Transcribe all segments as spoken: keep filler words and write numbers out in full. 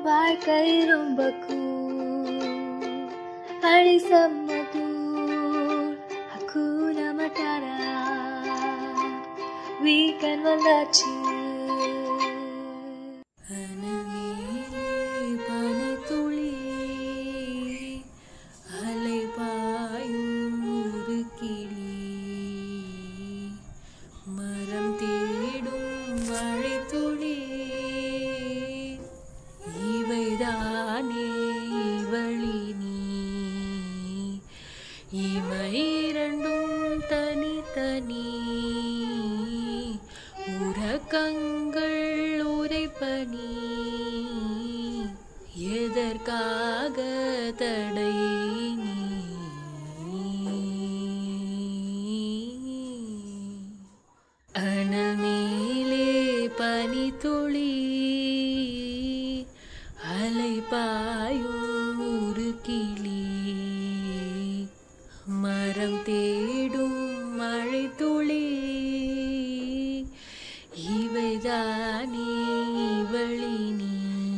வாழ்க்கை ரொம்ப cool. Alisama dul, hakuna matata. Weekend வந்தாச்சு. அனமேலே பனித்துளி அலை பாயும் ஒரு கிளி மரம் தேடும் மழைத்துளி இவைதானே இவளி நீ இவை இரண்டும் தனித்தனி உறக்கங்கள் உரைப்பனி எதற்காக தடை நீ அனல் மேலே பனித்துளி அலை பாயும் ஒரு கிளி மரம் தேடும் மழைத்துளி இவைதானே இவளி நீ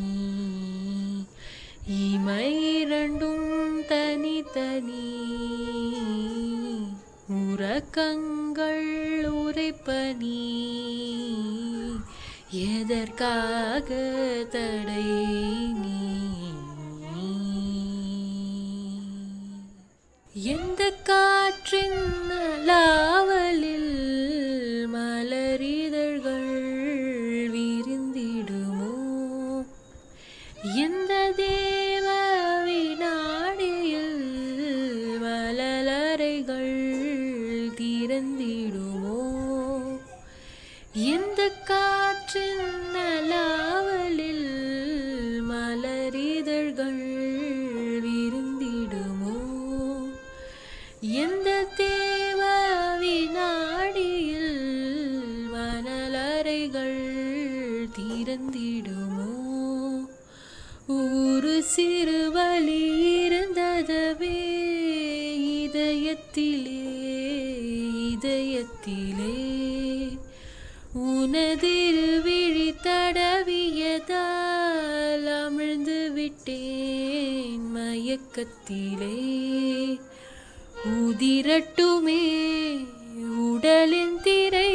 இமை இரண்டும் தனித்தனி உறக்கங்கள் உரைப்பனி எதற்காக தடை நீ எந்த காற்றின் லாவலில் மலரிதழ்கள் விரிந்திடுமோ எந்த தேவ வினாடியில் மலரறைகள் திறந்திடுமோ எந்த காற்றின் லாவலில் மலரிதழ்கள் விரிந்திடுமோ எந்த தேவ வினாடியில் மணலறைகள் திறந்திடுமோ ஒரு சிறு வலி இருந்ததவே இதயத்திலே இதயத்திலே உனதிரு விழி தடவியதால் அமிழ்ந்து விட்டேன் மயக்கத்திலே உதிரட்டுமே உடலின் திரை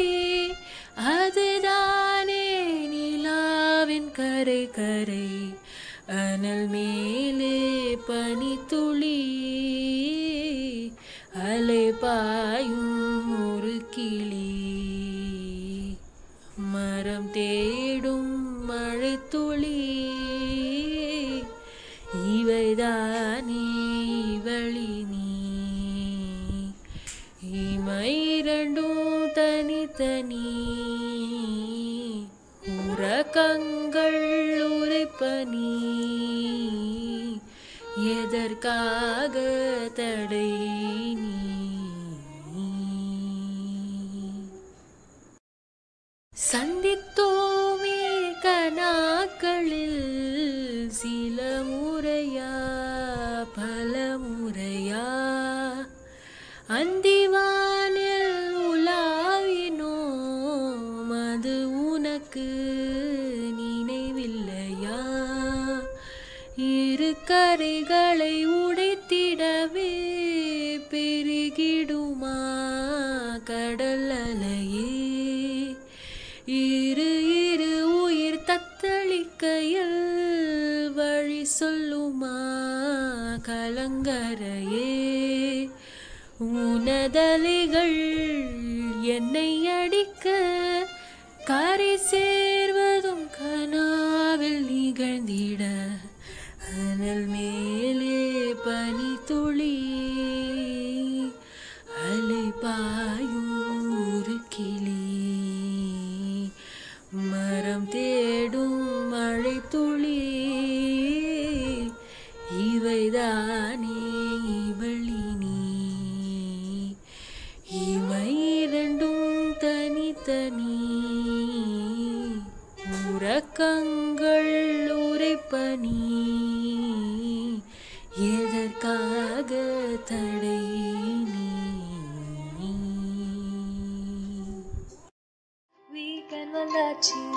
அதுதானே நிலாவின் கரை கரை அனல் மேலே பனித்துளி அலை பாயும் ஒரு கிளி மரம் தேடும் மழைத்துளி இவைதானே இவளி நீ இமை இரண்டும் தனித்தனி உறக்கங்கள் உரைப்பனி எதற்காக தடை நீ சந்தித்தோமே கனாக்களில் சில முறையா பல முறையா அந்திவானில் உலாவினோம் அது உனக்கு நினைவில்லையா இரு கரைகளை உடைத்திடவே பெருகிடுமா கடல் அலையே இரு இரு உயிர் தத்தளிக்கையில் வழி சொல்லுமா கலங்கரையே உனதலைகள் என்னை அடிக்க கரை சேர்வதும் கனாவில் நிகழ்ந்திட அனல் மேலே பனித்துளி அலை பாயும் ஒரு கிளி மரம் தேடும் மழைத்துளி இவைதானே இவளி நீ இமை இரண்டும் தனித்தனி உறக்கங்கள் உரைப்பனி எதற்காக தடை நீ Weekend வந்தாச்சு.